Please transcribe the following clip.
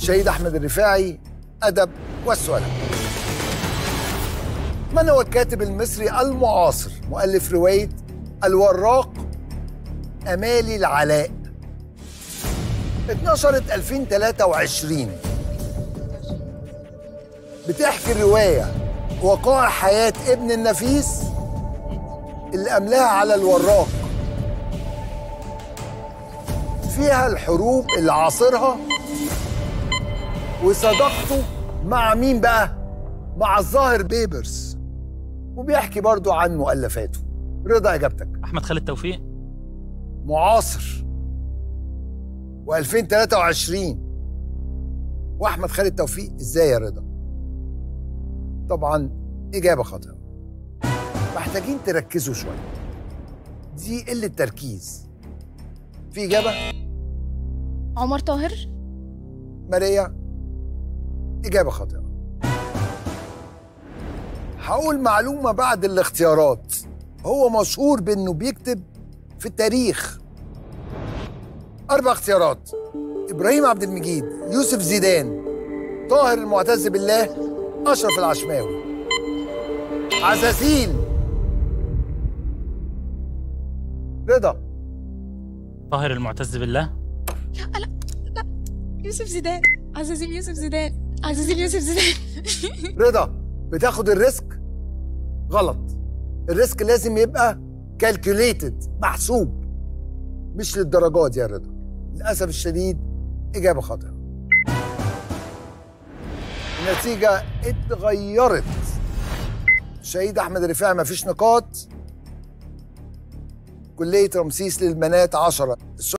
شهيد أحمد الرفاعي، أدب والسؤال. من هو الكاتب المصري المعاصر مؤلف رواية الوراق أمالي العلاء؟ اتنشرت 2023. بتحكي الرواية وقائع حياة ابن النفيس اللي أملاها على الوراق. فيها الحروب اللي عاصرها وصداقته مع مين بقى؟ مع الظاهر بيبرس. وبيحكي برضو عن مؤلفاته. رضا إجابتك. أحمد خالد توفيق. معاصر و2023 وأحمد خالد توفيق. إزاي يا رضا؟ طبعا إجابة خاطئة. محتاجين تركزوا شوية، دي قلة تركيز. في إجابة؟ عمر طاهر. ماريا. إجابة خاطئة. هقول معلومة بعد الاختيارات. هو مشهور بأنه بيكتب في التاريخ. 4 اختيارات: إبراهيم عبد المجيد، يوسف زيدان، طاهر المعتز بالله، أشرف العشماوي. عزازيل. رضا. طاهر المعتز بالله. لا لا لا، يوسف زيدان. عزازيل يوسف زيدان. عزازيل يوسف زيدان. رضا بتاخد الريسك. غلط. الريسك لازم يبقى كالكوليتد، محسوب، مش للدرجات دي يا رضا. للأسف الشديد إجابة خاطئة. النتيجة اتغيرت. شهيد أحمد الرفاعي مفيش نقاط. كلية رمسيس للبنات 10.